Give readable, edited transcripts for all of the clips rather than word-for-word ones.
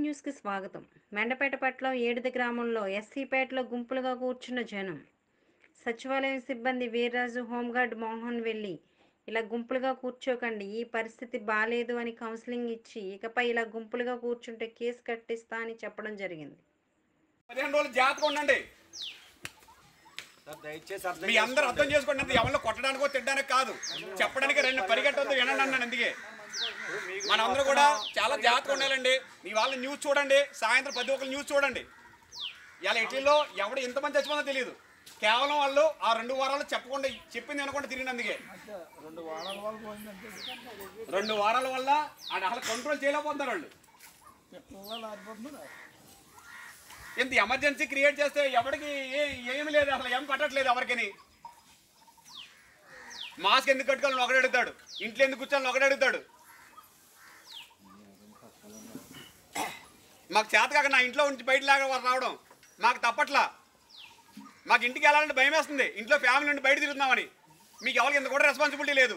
న్యూస్కి స్వాగతం. మెండపేట పట్ల ఏడిది గ్రామంలో ఎస్సీపేటలో గుంపులుగా కూర్చున్న జనం. సచివాలయం సిబ్బంది వీర్రాజు, హోంగార్డ్ మోహన్ వెళ్ళి ఇలా గుంపులుగా కూర్చోకండి, ఈ పరిస్థితి బాలేదు అని కౌన్సిలింగ్ ఇచ్చి ఇకపై ఇలా గుంపులుగా కూర్చుంటే కేసు కట్టిస్తా అని చెప్పడం జరిగింది. 15 రోజులు జాగ్రత్తగా ఉండండి. మీ అందరూ అర్థం చేసుకోండి. ఎవరిలో కొట్టడానికో తిట్టడానికి కాదు, చెప్పడానికి రెండు పరిగెట్టొద్దు, వినండి అన్నాను. అందుకే మనందరూ కూడా చాలా జాగ్రత్తగా ఉండాలండి. మీ వాళ్ళ న్యూస్ చూడండి, సాయంత్రం 10 ఒక్కరు న్యూస్ చూడండి. ఇలా ఇటీలో ఎవడు ఎంతమంది చచ్చిపోతుందో తెలియదు. కేవలం వాళ్ళు ఆ 2 వారాలు చెప్పకుండా చెప్పింది వినకుండా తిరిగింది. అందుకే 2 వారాల వల్ల అసలు కంట్రోల్ చేయలేకపోతున్నారు వాళ్ళు. ఇంత ఎమర్జెన్సీ క్రియేట్ చేస్తే ఎవరికి ఏమి లేదు, అసలు ఏం పట్టట్లేదు ఎవరికని. మాస్క్ ఎందుకు కట్టుకోవాలని ఒకటి అడుగుతాడు, ఇంట్లో ఎందుకు కూర్చోాలని ఒకటి అడుగుతాడు. మాకు చేత కాక నా ఇంట్లో ఉంచి బయట లాగా రావడం మాకు తప్పట్లా. మాకు ఇంటికి వెళ్ళాలంటే భయం వేస్తుంది, ఇంట్లో ఫ్యామిలీ నుండి బయట తిరుగుతున్నామని. మీకు ఎవరికి ఇంత కూడా రెస్పాన్సిబిలిటీ లేదు,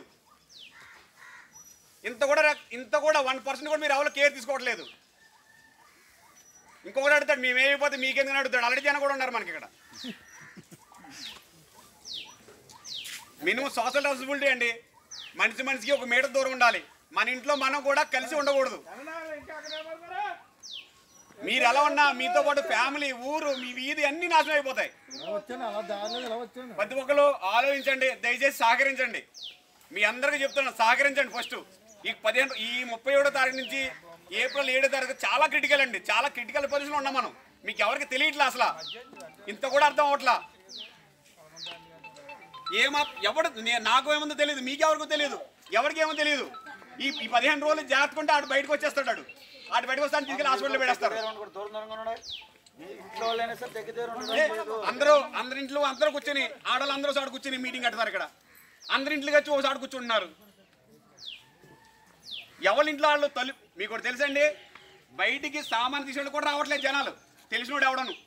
ఇంత కూడా 1% కూడా మీరు ఎవరో కేర్ తీసుకోవట్లేదు. ఇంకొకటి అడుగుతాడు, మేమేమైపోతే మీకెందుకు అడుగుతాడు. ఆల్రెడీ జనం కూడా ఉన్నారు మనకి ఇక్కడ. మినిమం సోషల్ రెస్పాన్సిబిలిటీ అండి. మనిషికి 1 మీటర్ దూరం ఉండాలి. మన ఇంట్లో మనం కూడా కలిసి ఉండకూడదు. మీరు ఎలా ఉన్నా మీతో పాటు ఫ్యామిలీ, ఊరు, మీ వీధి అన్ని నాశనం అయిపోతాయి. ప్రతి ఒక్కరు ఆలోచించండి, దయచేసి సహకరించండి. మీ అందరికీ చెప్తున్నాను, సహకరించండి. ఫస్ట్ ఈ 31వ తారీఖు నుంచి ఏప్రిల్ 7వ తారీఖు చాలా క్రిటికల్ అండి. చాలా క్రిటికల్ పొజిషన్లో ఉన్నాం మనం. మీకు ఎవరికి తెలియట్లా, అసలు ఇంత కూడా అర్థం అవట్లా. నాకు ఏముందో తెలియదు, మీకెవరికో తెలియదు, ఎవరికి ఏమో తెలియదు. ఈ 15 రోజులు జాగ్రత్తకుంటే ఆడు బయటకు వచ్చేస్తాడు. ఆడు బయటకు వస్తాను తీసుకెళ్ళి హాస్పిటల్లో పెడేస్తారు. అందరూ కూర్చొని ఆడవాళ్ళు అందరూ సాడు కూర్చొని మీటింగ్ కడతారు. ఇక్కడ అందరి ఇంట్లోకి వచ్చి ఒకసారి కూర్చుంటున్నారు. ఎవరి ఇంట్లో వాళ్ళు మీకు కూడా తెలుసండి, బయటికి సామాన్ తీసేవాళ్ళు కూడా రావట్లేదు జనాలు. తెలిసినోడు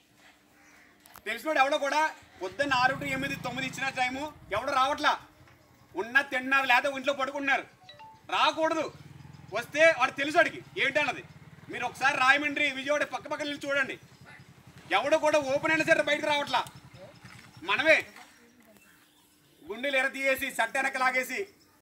ఎవడో కూడా పొద్దున్న 6 to 8, 9 ఇచ్చిన టైము ఎవడో రావట్లా. తిన్నారు లేదా ఇంట్లో పడుకుంటున్నారు. రాకూడదు, వస్తే వాడు తెలుసు వాడికి ఏంటన్నది. మీరు ఒకసారి రాయమండ్రి, విజయవాడ పక్క నిలిచి చూడండి. ఎవడో కూడా ఓపెన్ అయినా సరే బయటకు రావట్లా. మనమే గుండెలు ఎర తీసేసి సట్ట వెనక లాగేసి